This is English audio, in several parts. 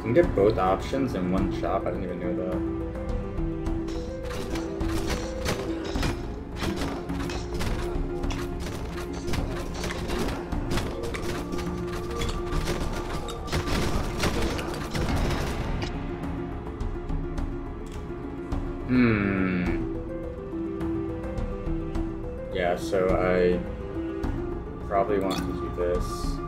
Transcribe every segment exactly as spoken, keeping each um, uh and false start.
can get both options in one shop. I didn't even know that. Hmm. Yeah, so I probably want to do this.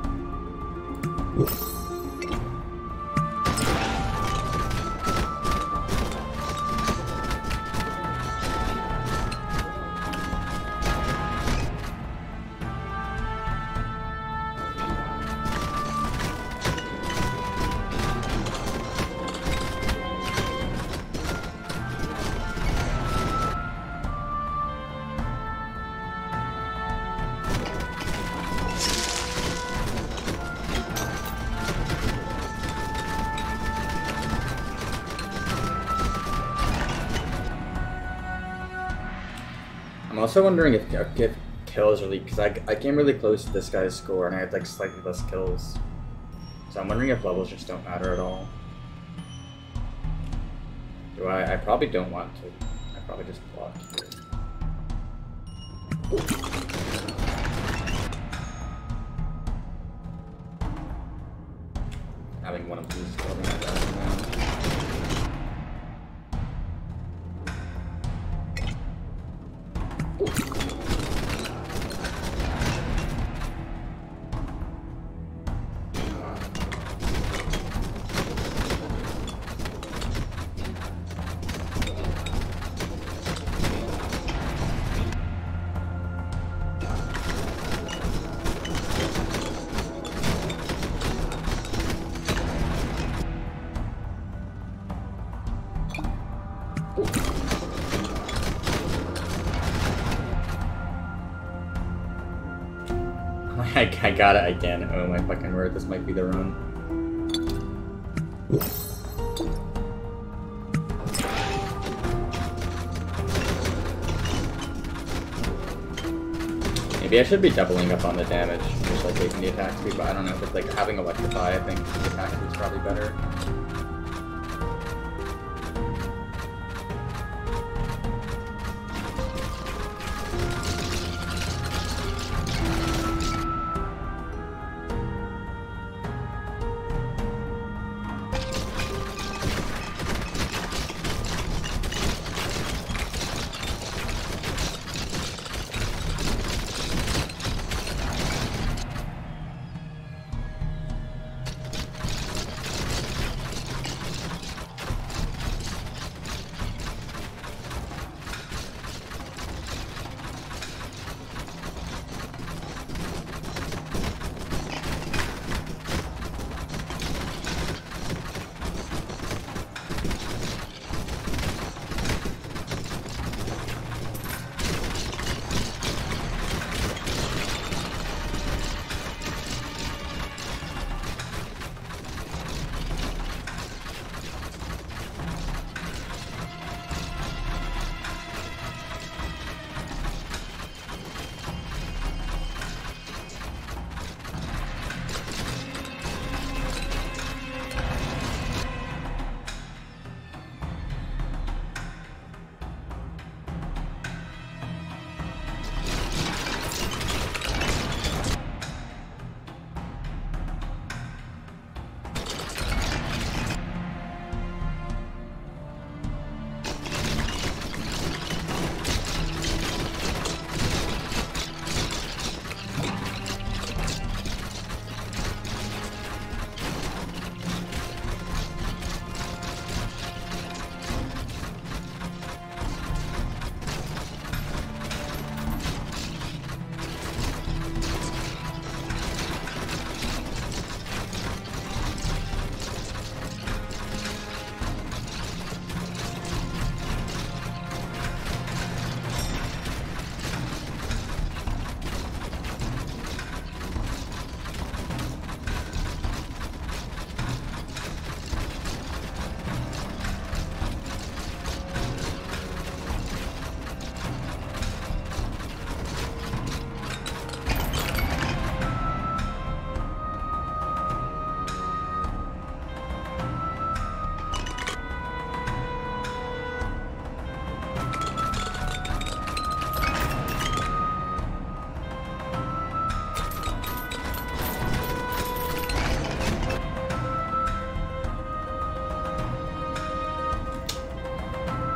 I'm also wondering if, if kills really, because I, I came really close to this guy's score and I had like slightly less kills. So I'm wondering if levels just don't matter at all. Do I? I probably don't want to. I probably just block here. Having one of these is probably not bad now. I, I got it again. Oh my fucking word, this might be the run. Maybe I should be doubling up on the damage, just like taking the attack speed, but I don't know, with like having Electrify, I think the attack speed's probably better.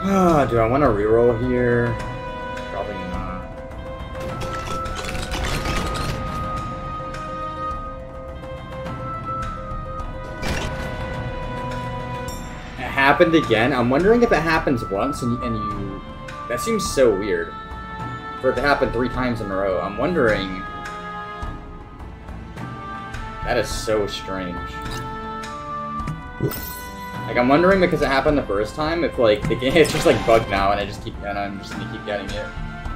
Do I want to reroll here? Probably not. It happened again. I'm wondering if it happens once and, and you... That seems so weird. For it to happen three times in a row. I'm wondering... That is so strange. Like, I'm wondering because it happened the first time, if, like, the game is just, like, bugged now, and I just keep, and I'm just gonna keep getting it.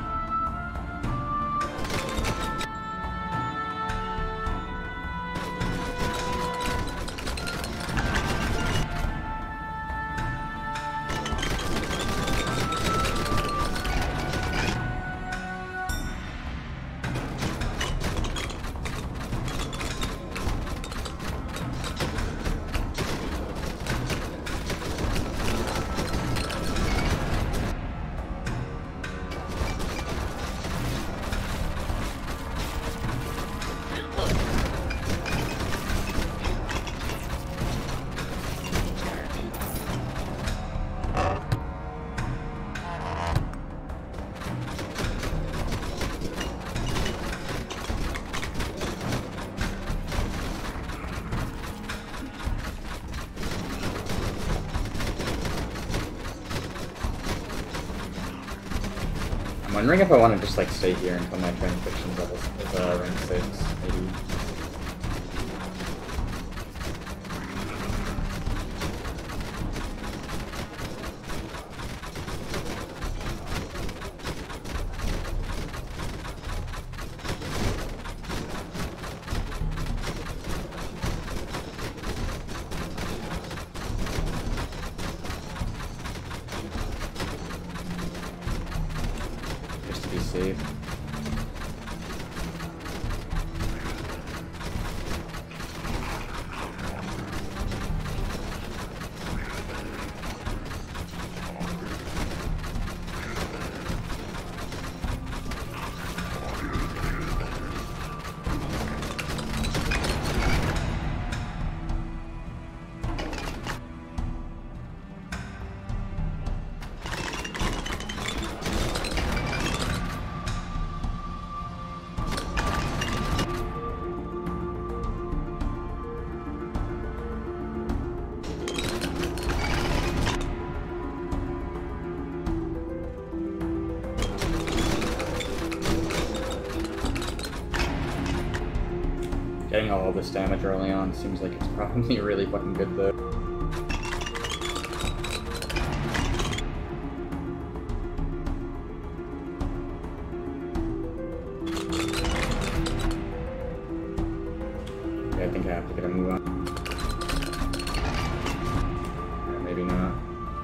I'm wondering if I want to just like stay here until my transfixion level is uh, rank six, maybe. Be safe. Getting all this damage early on seems like it's probably really fucking good though. Okay, I think I have to get a move on. Yeah, maybe not.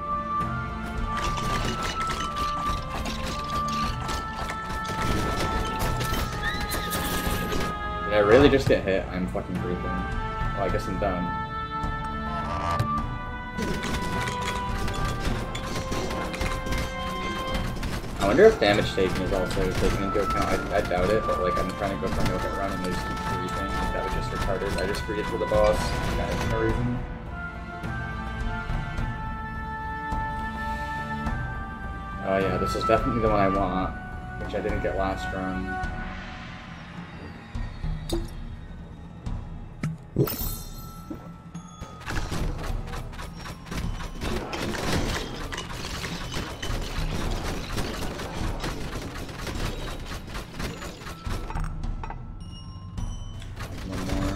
Did I really just get hit? I'm fucking breathing. Well, I guess I'm done. I wonder if damage taken is also taken into account. I, I doubt it, but like I'm trying to go for a no-hit run and they just keep breathing. Like, that was just retarded. I just greeted for the boss. That is no reason. Oh yeah, this is definitely the one I want, which I didn't get last run. One more.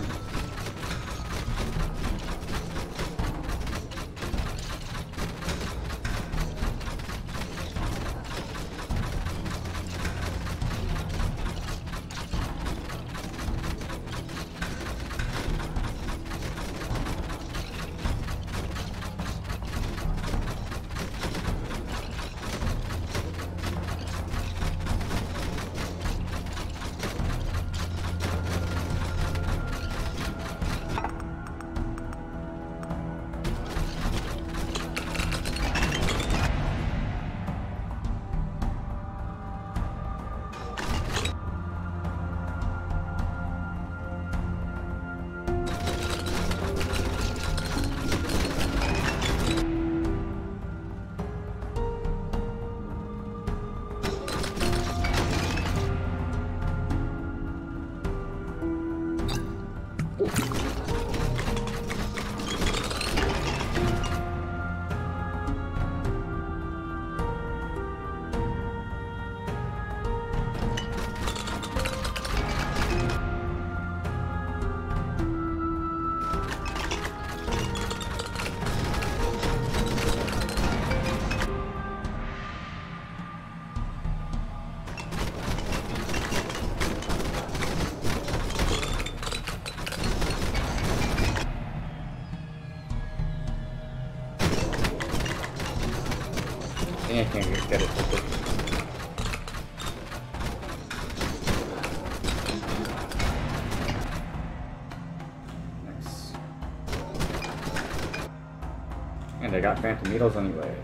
think I can get it tilted. Nice. And I got Phantom Needles anyway.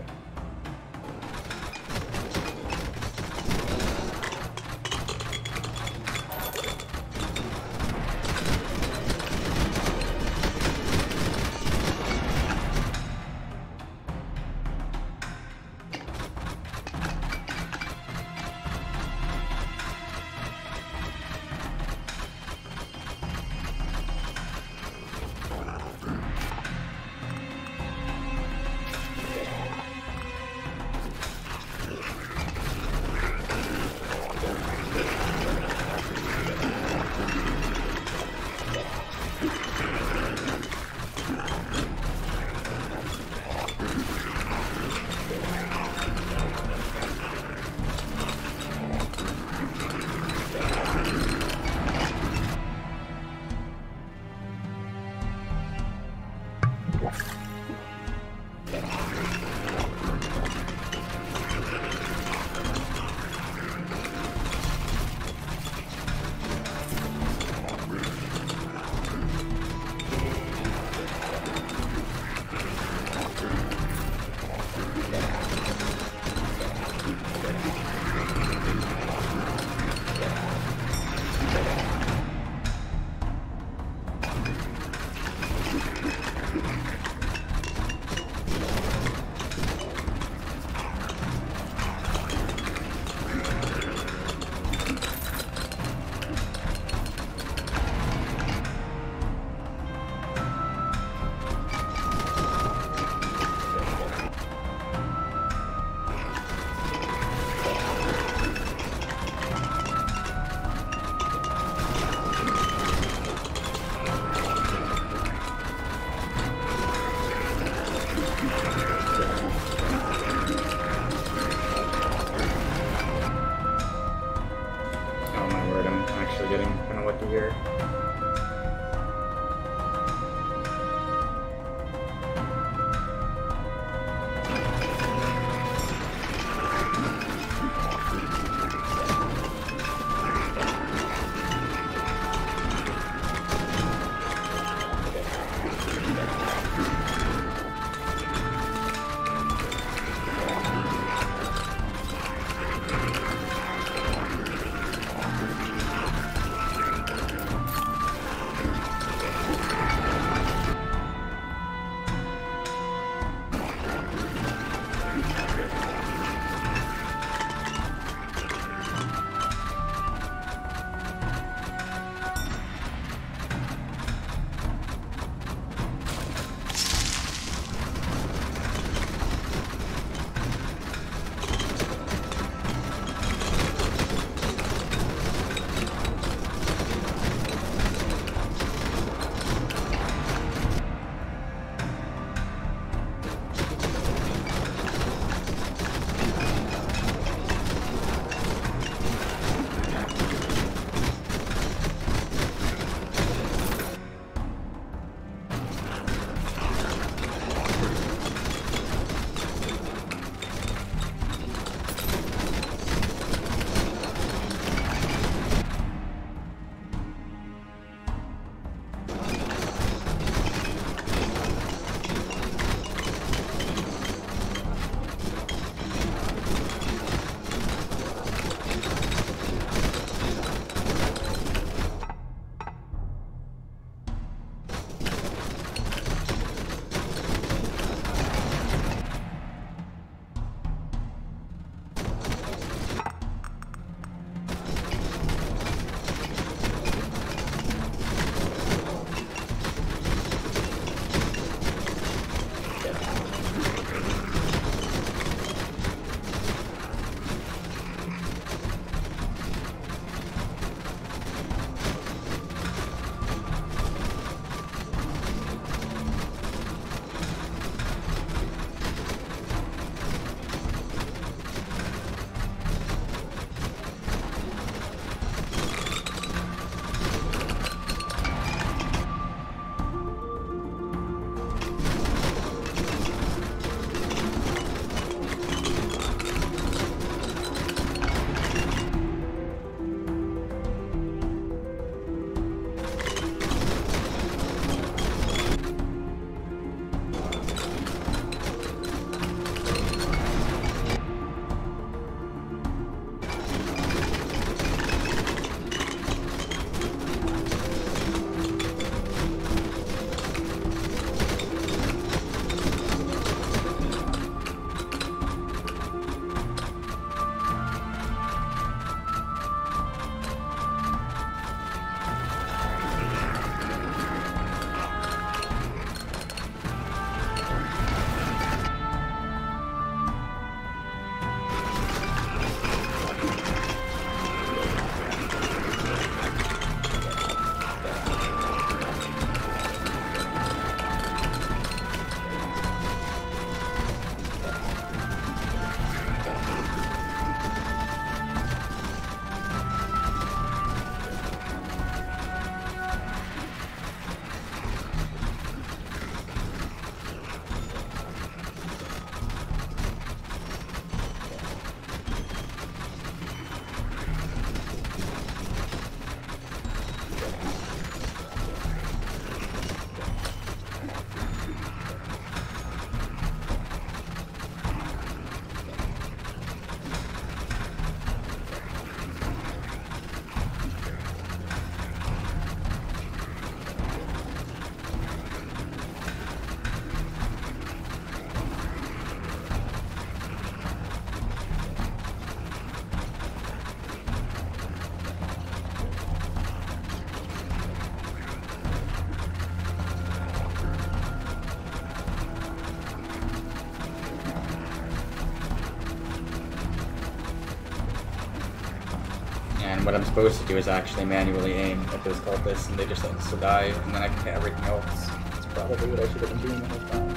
And what I'm supposed to do is actually manually aim at those cultists, and they just insta-die, and then I can hit everything else. That's probably what I should have been doing the whole time.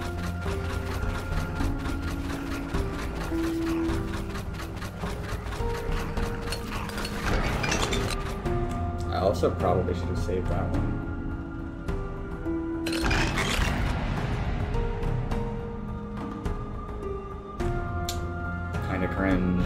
I also probably should have saved that one. Kinda cringe.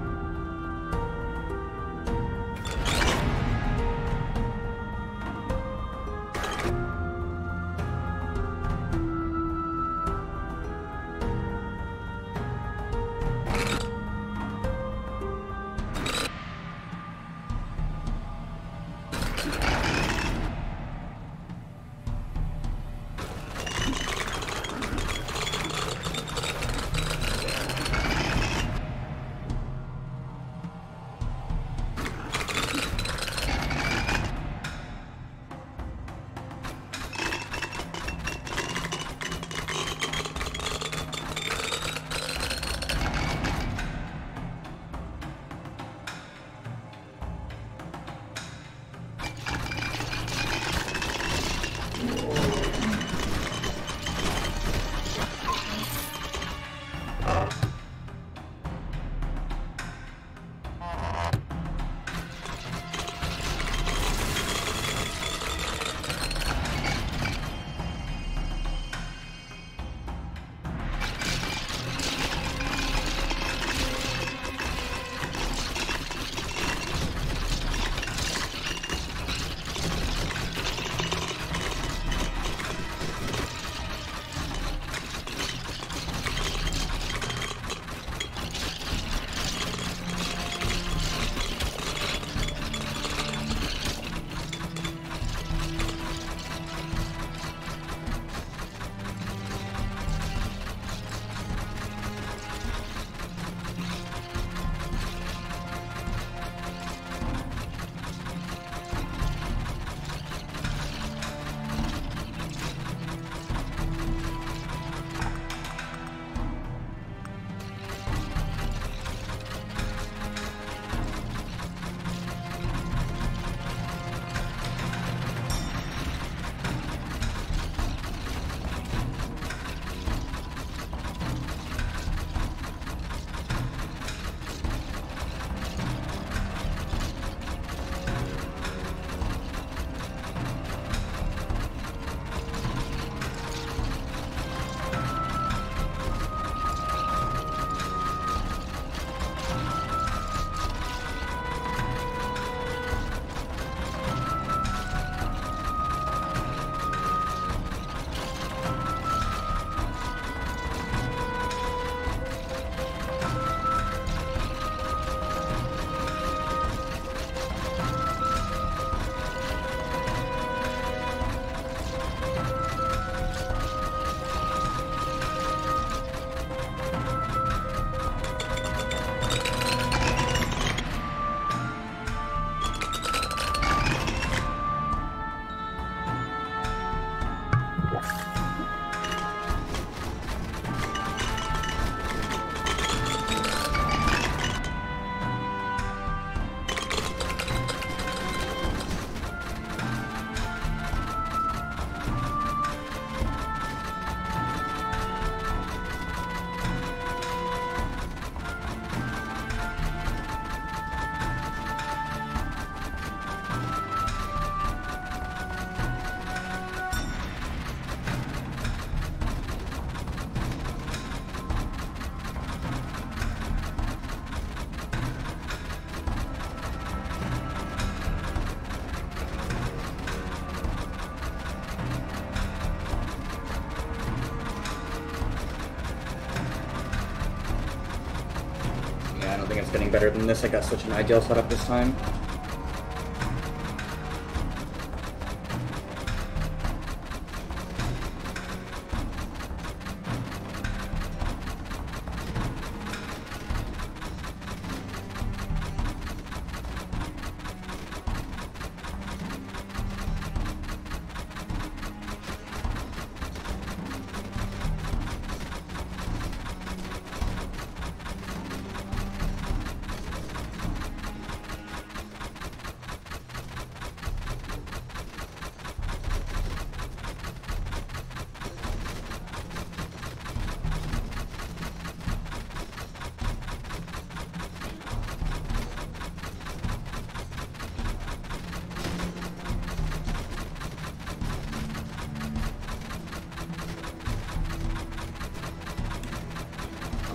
think it's getting better than this. I got such an ideal setup this time.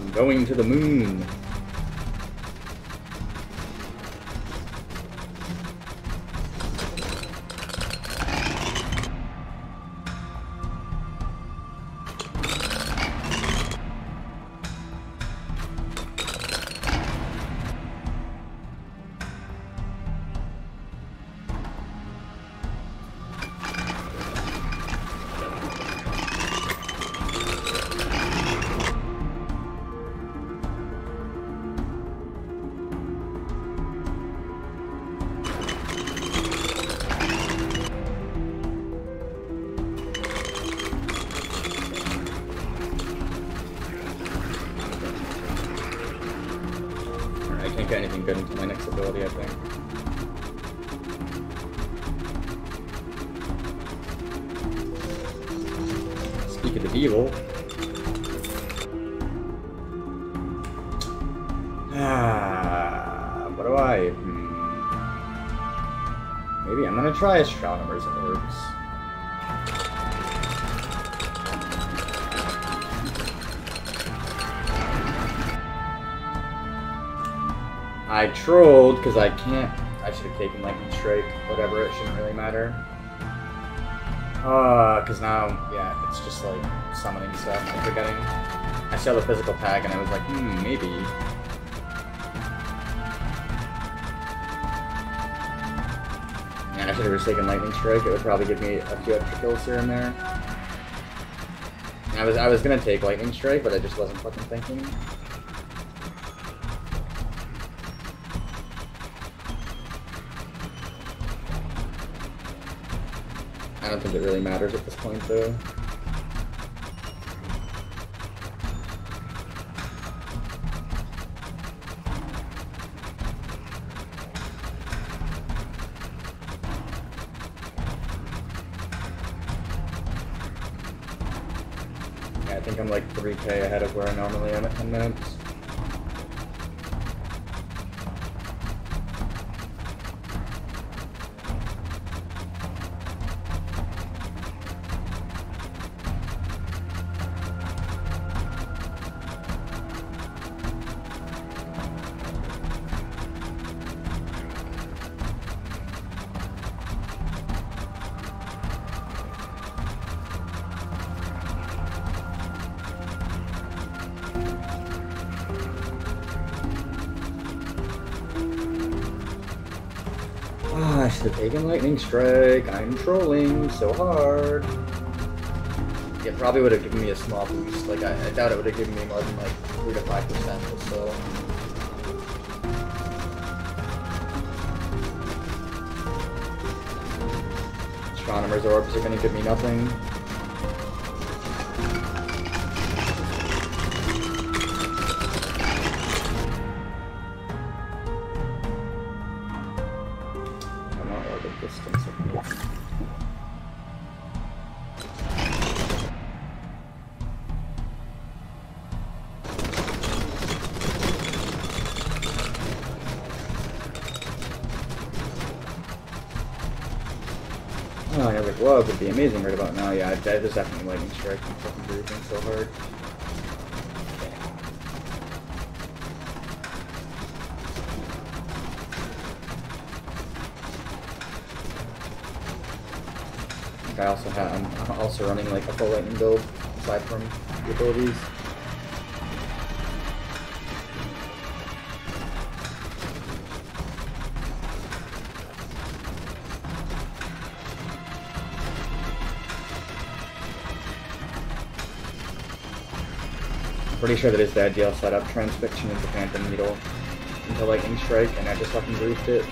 I'm going to the moon. Anything good into my next ability, I think. Speak of the devil. Ah, what do I? Hmm. Maybe I'm gonna try Astronomer's Orbs. I trolled because I can't. I should have taken Lightning Strike. Whatever, it shouldn't really matter. Uh, because now, yeah, it's just like summoning stuff. I'm forgetting. I saw the physical tag and I was like, hmm, maybe. Man, I should have just taken Lightning Strike. It would probably give me a few extra kills here and there. And I was I was gonna take Lightning Strike, but I just wasn't fucking thinking. I don't think it really matters at this point, though. Yeah, I think I'm like three K ahead of where I normally am at ten minutes. I should have taken Lightning Strike. I'm trolling so hard. It probably would have given me a small boost. Like, I, I doubt it would have given me more than like three to five percent or so. Astronomer's Orbs are going to give me nothing. Distance of me. Oh, I never glove would be amazing right about now. Yeah, that is definitely Lightning Strike. I'm fucking breathing so hard. I also have, I'm also running like a full lightning build aside from the abilities. I'm pretty sure that his bad deal set up Transfixion into Phantom Needle into Lightning Strike, and I just fucking goofed it.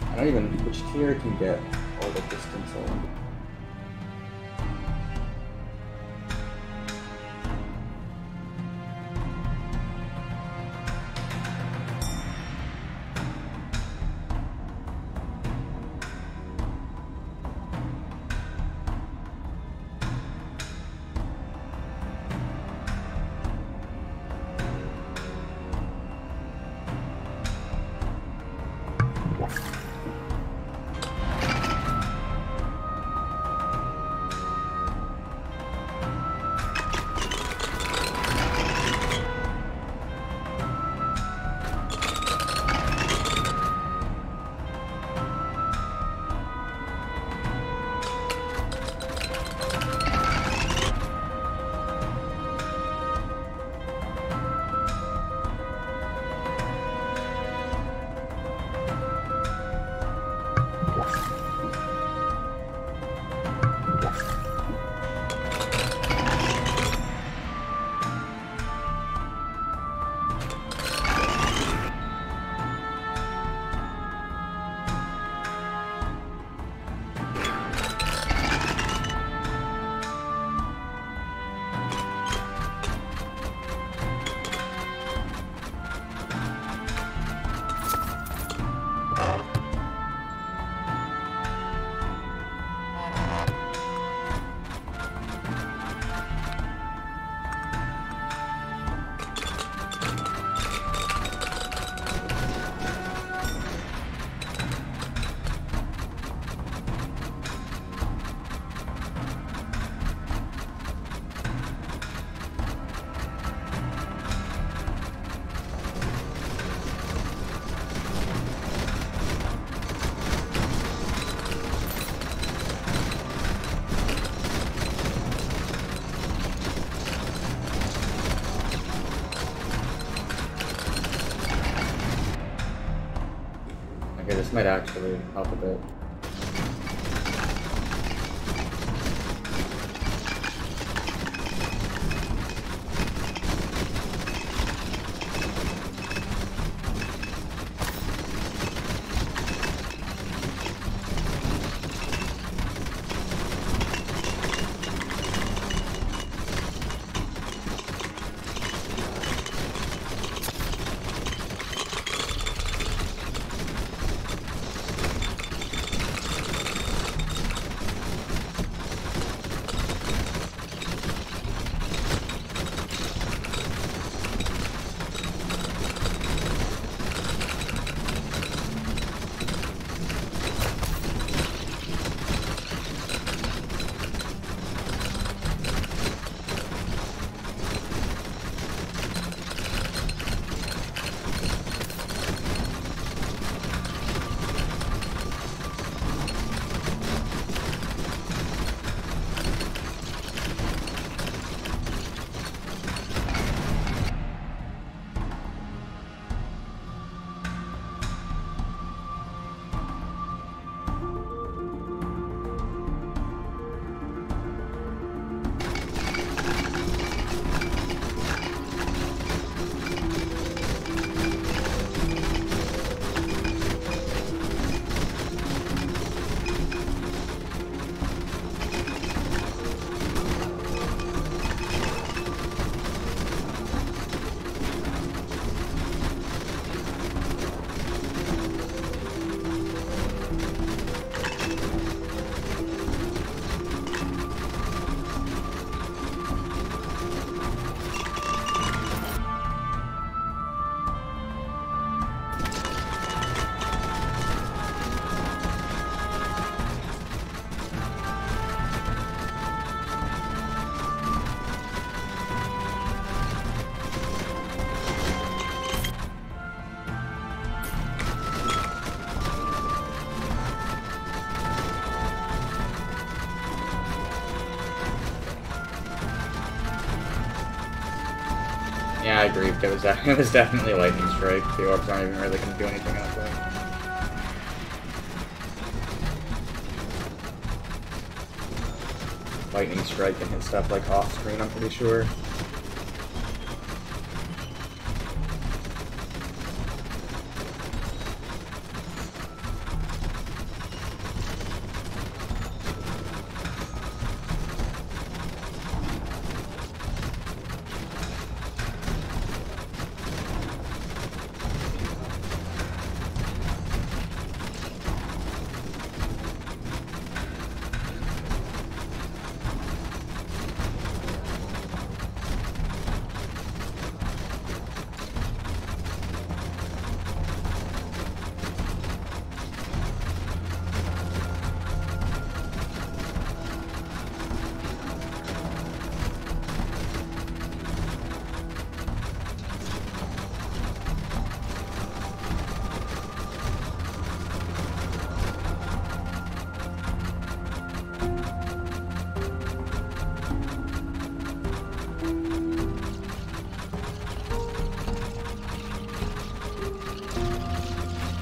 I don't even which tier can get all the distance on. Okay, this might actually help a bit. Yeah, I agree. It was, it was definitely Lightning Strike. The orbs aren't even really going to do anything out there. Lightning Strike can hit stuff like off screen, I'm pretty sure.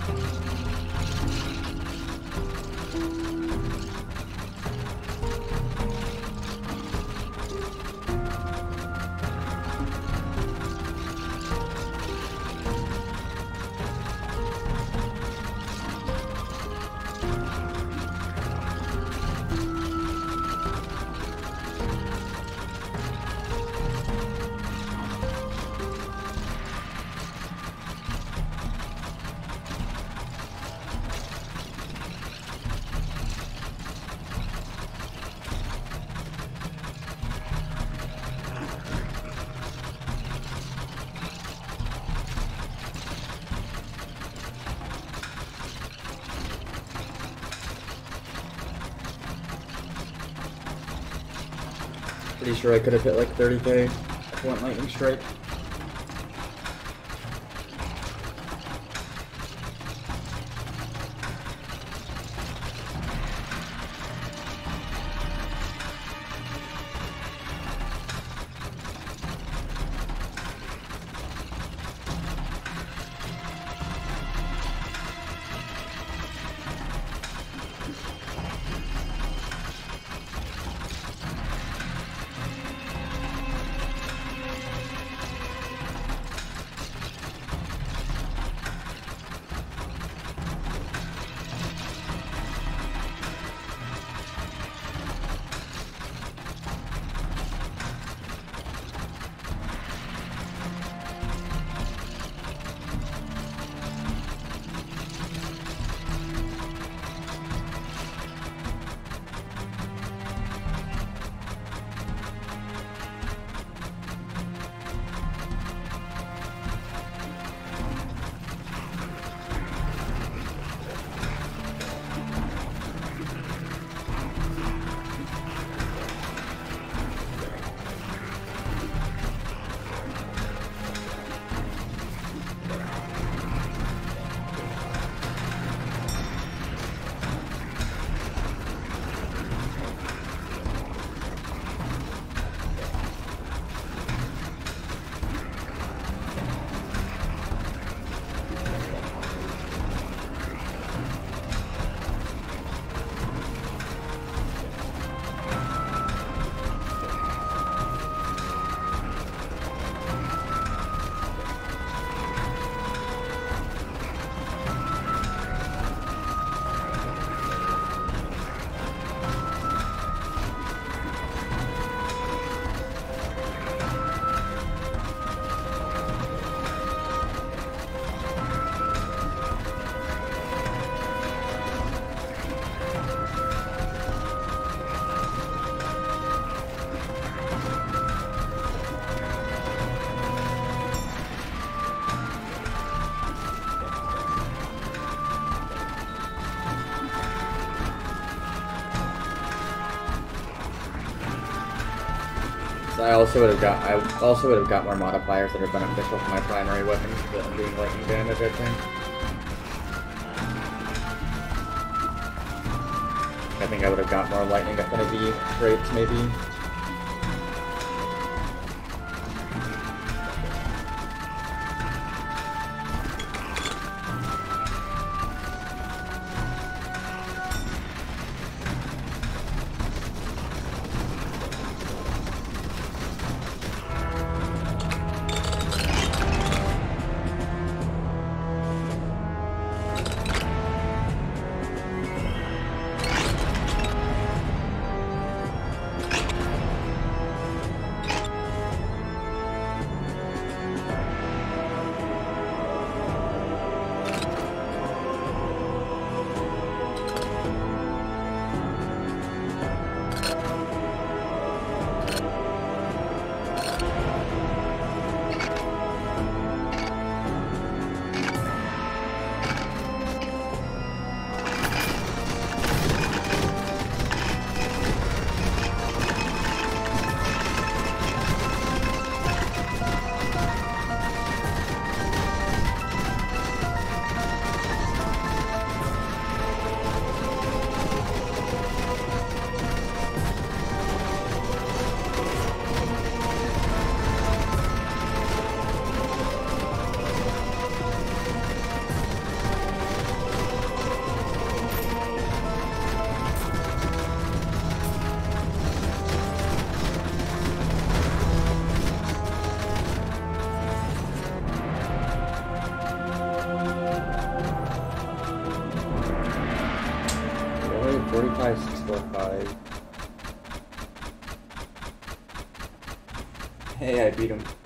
Pretty sure I could have hit like thirty K if I went lightning strike. I also would have got I also would have got more modifiers that are beneficial for my primary weapons, but I'm doing lightning damage, I think. I think I would have got more lightning affinity traits, maybe. forty-five, six, four, five. Hey, I beat him.